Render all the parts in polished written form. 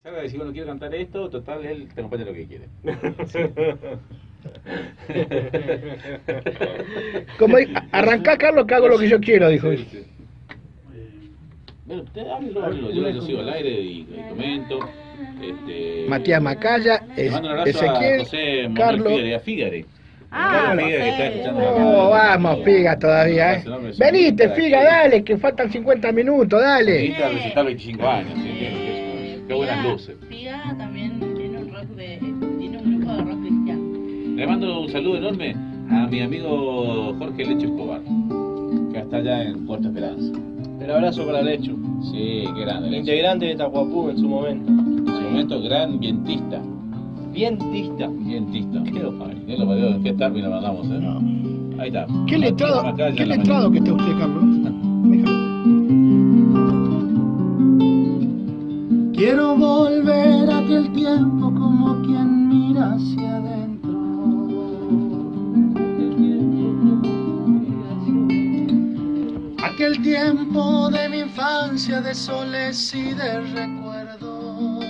Salga a decir, bueno, quiero cantar esto, total, él te acompaña lo que quiere. Como arrancá, Carlos, que hago lo que yo quiero, dijo. Sí, sí. Bueno, usted háblelo, yo sigo al aire y comento. Matías Macaya, le mando un abrazo a Ezequiel, José Carlos. Manuel Fígare. Ah, Fígare que está escuchando la Oh, vamos, Figa, todavía, Venite, Figa, dale, que faltan 50 minutos, dale. Figa recital 25 años, sí, qué buenas luces. Figa también tiene un grupo de rock cristiano. Le mando un saludo enorme a mi amigo Jorge Lecho Escobar, que está allá en Puerto Esperanza. El abrazo para Lecho. Sí, qué grande, Lecho. Integrante de Tahuapú en su momento. En su momento, gran vientista. Vientista. Vientista. ¿Qué lo parió? ¿Qué lo parió? ¿Qué término mandamos, No. Ahí está. ¿Qué letrado que está usted, Carlos? Quiero volver a aquel tiempo como quien mira hacia adentro. Aquel tiempo de mi infancia, de soles y de recuerdos.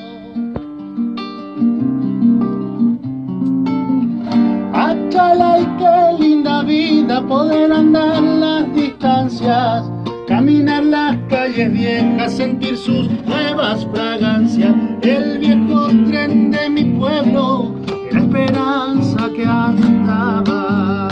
Achala y qué linda vida poder andar las distancias, caminar las calles viejas, sentir sus nuevas fragancias. El viejo tren de mi pueblo, la esperanza que andaba.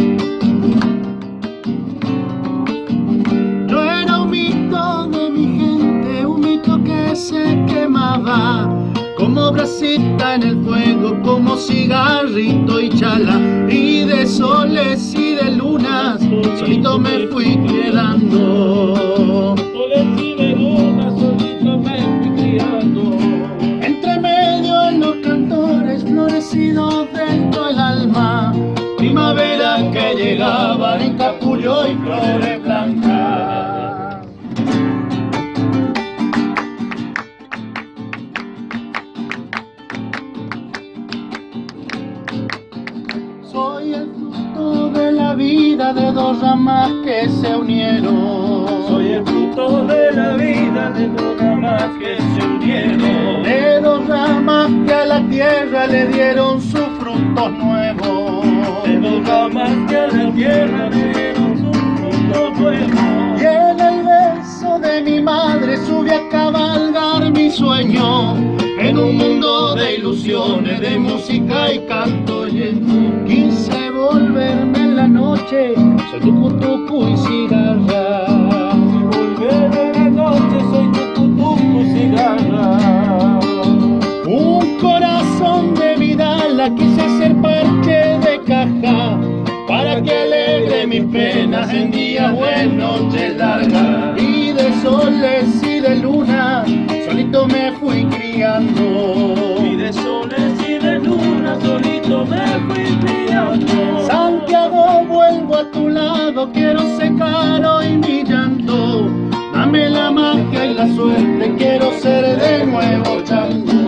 Yo era un mito de mi gente, un mito que se quemaba como brasita en el fuego, como cigarrito y chala, y de soles y de lunas solito me fui quedando. Soles y de luna, solito me fui criando. Entre medio en los cantores florecidos dentro del alma, primavera que llegaba en capullo y flores blancas. Soy el fruto de la vida de dos ramas que se unieron. Soy el fruto de la vida de dos ramas que se unieron. De dos ramas que a la tierra le dieron sus frutos nuevos. De dos ramas que a la tierra le dieron sus frutos nuevos. Y en el beso de mi madre subí a cabalgar mi sueño, en un mundo de ilusiones, de música y canto lleno. Quise volverme en la noche, soy tucutucu y cigarra. Volver en la noche, soy tucutucu y cigarra. Un corazón de Vidala quise hacer parche de caja, para que alegre mis penas en días o en noches largas. Y de soles y de luna, solito me fui criando. Y de soles y de luna, solito me fui criando. Santiago, vuelvo a tu lado, quiero secar hoy mi llanto. Dame la magia y la suerte, quiero ser de nuevo chango.